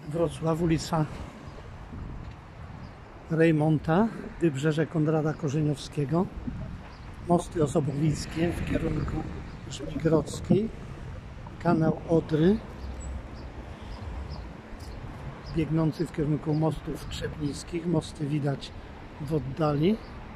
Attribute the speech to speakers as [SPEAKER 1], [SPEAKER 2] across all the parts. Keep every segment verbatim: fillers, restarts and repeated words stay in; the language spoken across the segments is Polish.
[SPEAKER 1] Wrocław, ulica Rejmonta, wybrzeże Konrada Korzeniowskiego, mosty osobowickie w kierunku Żmigrodzkiej, kanał Odry biegnący w kierunku mostów Trzebnickich. Mosty widać w oddali.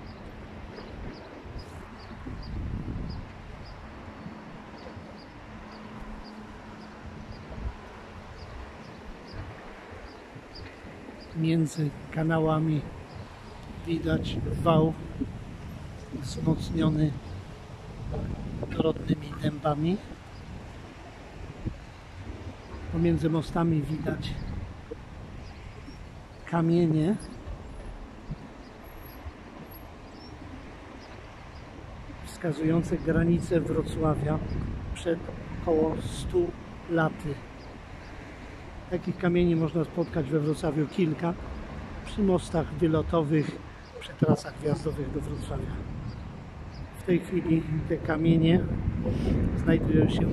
[SPEAKER 1] Między kanałami widać wał wzmocniony dorodnymi dębami. Pomiędzy mostami widać kamienie wskazujące granice Wrocławia przed około stu laty. Takich kamieni można spotkać we Wrocławiu kilka, przy mostach wylotowych, przy trasach wjazdowych do Wrocławia. W tej chwili te kamienie znajdują się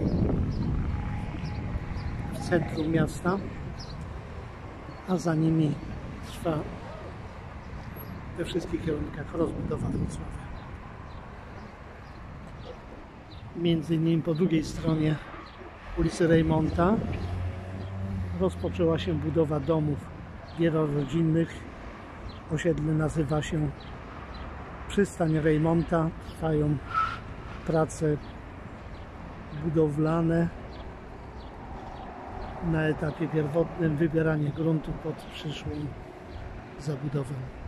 [SPEAKER 1] w centrum miasta, a za nimi trwa we wszystkich kierunkach rozbudowa Wrocławia. Między innymi po drugiej stronie ulicy Rejmonta rozpoczęła się budowa domów wielorodzinnych. Osiedle nazywa się Przystań Rejmonta. Trwają prace budowlane na etapie pierwotnym, wybieranie gruntu pod przyszłą zabudowę.